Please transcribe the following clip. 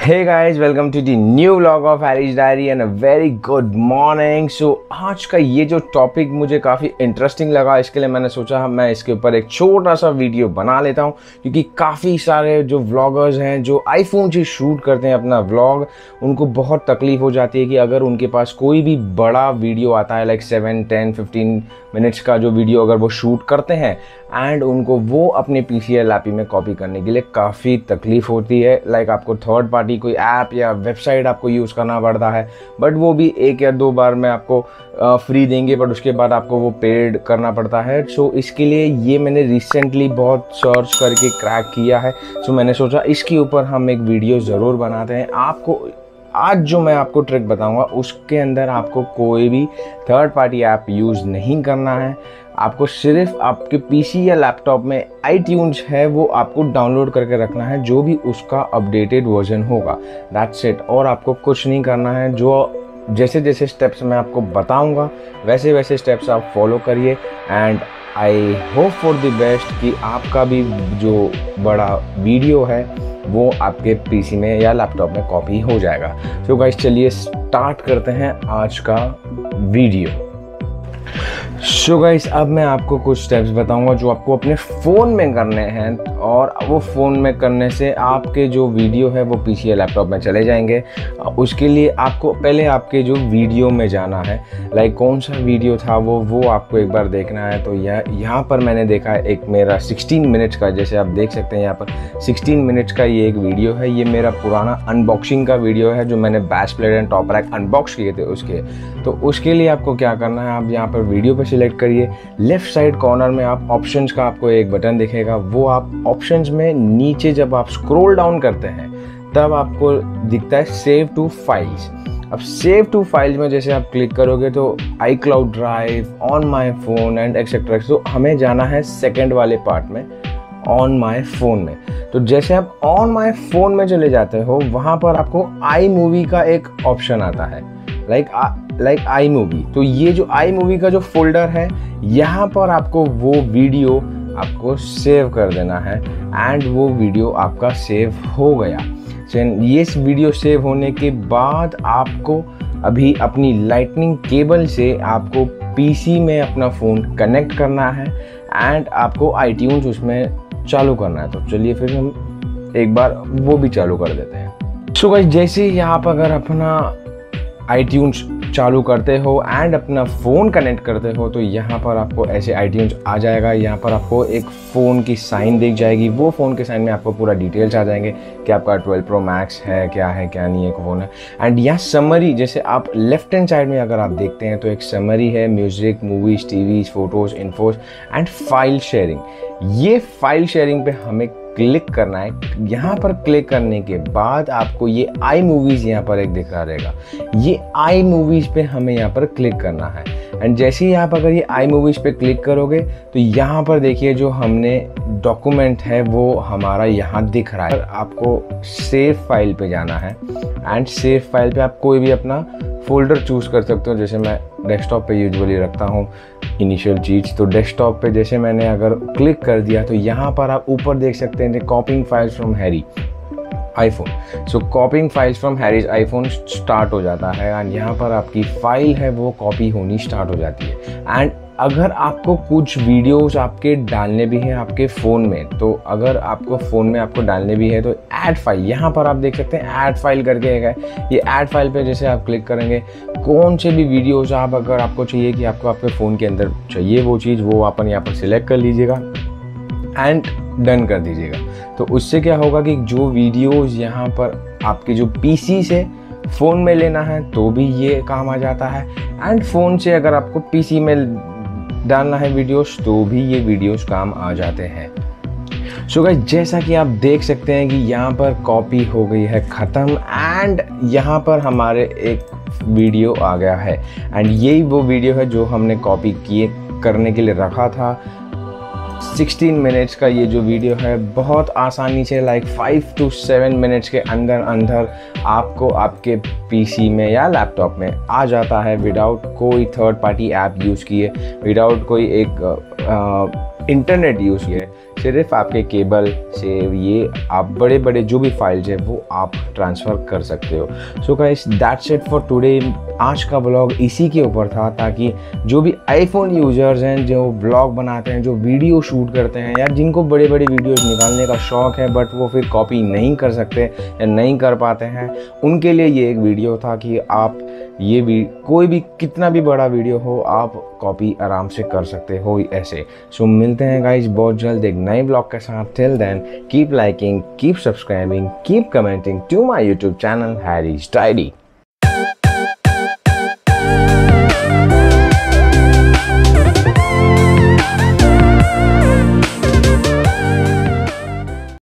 Hey guys, welcome to the new vlog of Harry's Diary and a very good morning. So आज का ये जो topic मुझे काफ़ी इंटरेस्टिंग लगा, इसके लिए मैंने सोचा मैं इसके ऊपर एक छोटा सा वीडियो बना लेता हूँ, क्योंकि काफ़ी सारे जो व्लॉगर्स हैं जो आईफोन से शूट करते हैं अपना व्लॉग, उनको बहुत तकलीफ हो जाती है कि अगर उनके पास कोई भी बड़ा वीडियो आता है लाइक 7, 10, 15 मिनट्स का जो वीडियो अगर वो शूट करते हैं एंड उनको वो अपने पीसी या लैपटॉप में कॉपी करने के लिए काफ़ी तकलीफ होती है। लाइक आपको थर्ड पार्टी कोई ऐप या वेबसाइट आपको यूज़ करना पड़ता है, बट वो भी 1 या 2 बार में आपको फ्री देंगे, बट उसके बाद आपको वो पेड करना पड़ता है। सो इसके लिए ये मैंने रिसेंटली बहुत सर्च करके क्रैक किया है। सो मैंने सोचा इसके ऊपर हम एक वीडियो ज़रूर बनाते हैं। आपको आज जो मैं आपको ट्रिक बताऊंगा उसके अंदर आपको कोई भी थर्ड पार्टी ऐप यूज़ नहीं करना है। आपको सिर्फ आपके पीसी या लैपटॉप में iTunes है वो आपको डाउनलोड करके रखना है, जो भी उसका अपडेटेड वर्जन होगा, दैट्स इट। और आपको कुछ नहीं करना है, जो जैसे जैसे स्टेप्स मैं आपको बताऊंगा वैसे वैसे स्टेप्स आप फॉलो करिए and I hope for the best कि आपका भी जो बड़ा वीडियो है वो आपके पीसी में या लैपटॉप में कॉपी हो जाएगा। तो गाइस चलिए स्टार्ट करते हैं आज का वीडियो। सो गाइस अब मैं आपको कुछ स्टेप्स बताऊंगा जो आपको अपने फ़ोन में करने हैं, और वो फ़ोन में करने से आपके जो वीडियो है वो पीसी या लैपटॉप में चले जाएंगे। उसके लिए आपको पहले आपके जो वीडियो में जाना है, लाइक कौन सा वीडियो था वो आपको एक बार देखना है। तो यहाँ पर मैंने देखा है एक मेरा 16 मिनट्स का, जैसे आप देख सकते हैं यहाँ पर 16 मिनट्स का ये एक वीडियो है। ये मेरा पुराना अनबॉक्सिंग का वीडियो है जो मैंने bash player and top rack unbox किए थे उसके। तो उसके लिए आपको क्या करना है, आप यहाँ पर वीडियो पर सिलेक्ट करिए, लेफ्ट साइड कॉर्नर में आप ऑप्शंस का आपको एक बटन दिखेगा, वो आप ऑप्शंस में नीचे जब आप स्क्रॉल डाउन करते हैं तब आपको दिखता है सेव टू फाइल्स। अब सेव टू फाइल्स में जैसे आप क्लिक करोगे तो iCloud drive, on my phone and etcetera. तो हमें जाना है सेकेंड वाले पार्ट में, ऑन माई फोन में। तो जैसे आप ऑन माई फोन में चले जाते हो वहाँ पर आपको iMovie का एक ऑप्शन आता है, लाइक iMovie। तो ये जो iMovie का जो फोल्डर है यहाँ पर आपको वो वीडियो आपको सेव कर देना है एंड वो वीडियो आपका सेव हो गया। ये वीडियो सेव होने के बाद आपको अभी अपनी लाइटनिंग केबल से आपको पीसी में अपना फ़ोन कनेक्ट करना है एंड आपको iTunes उसमें चालू करना है। तो चलिए फिर हम एक बार वो भी चालू कर देते हैं। सो गाइस जैसे ही आप अगर अपना iTunes चालू करते हो एंड अपना फ़ोन कनेक्ट करते हो तो यहाँ पर आपको ऐसे iTunes आ जाएगा। यहाँ पर आपको एक फ़ोन की साइन दिख जाएगी, वो फ़ोन के साइन में आपको पूरा डिटेल्स आ जाएंगे कि आपका 12 Pro Max है क्या नहीं है फ़ोन है। एंड यहाँ समरी, जैसे आप लेफ्ट हैंड साइड में अगर आप देखते हैं तो एक समरी है, music, movies, TVs, photos, infos and file sharing. ये फाइल शेयरिंग पे हमें क्लिक करना है। यहाँ पर क्लिक करने के बाद आपको ये iMovies यहाँ पर एक दिख रहा रहेगा, ये iMovies पे हमें यहाँ पर क्लिक करना है। एंड जैसे ही आप अगर ये iMovies पे क्लिक करोगे तो यहाँ पर देखिए जो हमने डॉक्यूमेंट है वो हमारा यहाँ दिख रहा है। आपको सेव फाइल पे जाना है एंड सेव फाइल पे आप कोई भी अपना फोल्डर चूज़ कर सकते हो। जैसे मैं डेस्कटॉप पे यूजुअली रखता हूँ इनिशियल चीज़, तो डेस्कटॉप पे जैसे मैंने अगर क्लिक कर दिया तो यहाँ पर आप ऊपर देख सकते हैं copying files from Harry iPhone. So copying files from Harry's iPhone start हो जाता है एंड यहाँ पर आपकी फाइल है वो कॉपी होनी स्टार्ट हो जाती है। एंड अगर आपको कुछ वीडियोस आपके डालने भी हैं आपके फ़ोन में, तो अगर आपको फ़ोन में आपको डालने भी है तो ऐड फाइल, यहाँ पर आप देख सकते हैं ऐड फाइल करके है। ये ऐड फाइल पे जैसे आप क्लिक करेंगे, कौन से भी वीडियोस आप अगर आपको चाहिए कि आपको आपके फ़ोन के अंदर चाहिए वो चीज़, वो अपन यहाँ पर सिलेक्ट कर लीजिएगा एंड डन कर दीजिएगा। तो उससे क्या होगा कि जो वीडियोज़ यहाँ पर आपके जो पीसी से फ़ोन में लेना है तो भी ये काम आ जाता है, एंड फ़ोन से अगर आपको पीसी में डालना है वीडियोस तो भी ये वीडियोस काम आ जाते हैं। सो गाइस जैसा कि आप देख सकते हैं कि यहाँ पर कॉपी हो गई है ख़त्म एंड यहाँ पर हमारे एक वीडियो आ गया है एंड यही वो वीडियो है जो हमने कॉपी किए करने के लिए रखा था। 16 मिनट्स का ये जो वीडियो है बहुत आसानी से लाइक 5 to 7 मिनट्स के अंदर आपको आपके पीसी में या लैपटॉप में आ जाता है, विदाउट कोई थर्ड पार्टी ऐप यूज़ किए, विदाउट कोई एक इंटरनेट यूज़ किया है, सिर्फ आपके केबल से ये आप बड़े बड़े जो भी फाइल्स हैं वो आप ट्रांसफ़र कर सकते हो। So guys that's it for today. आज का ब्लॉग इसी के ऊपर था, ताकि जो भी आईफोन यूज़र्स हैं, जो ब्लॉग बनाते हैं, जो वीडियो शूट करते हैं, या जिनको बड़े बड़े वीडियोस निकालने का शौक़ है बट वो फिर कॉपी नहीं कर सकते या नहीं कर पाते हैं, उनके लिए ये एक वीडियो था कि आप ये भी कोई भी कितना भी बड़ा वीडियो हो आप कॉपी आराम से कर सकते हो ऐसे। सो मिलते हैं गाइज बहुत जल्द एक नए ब्लॉग के साथ। Till then keep liking, keep subscribing, keep commenting to my YouTube channel Harry's diary.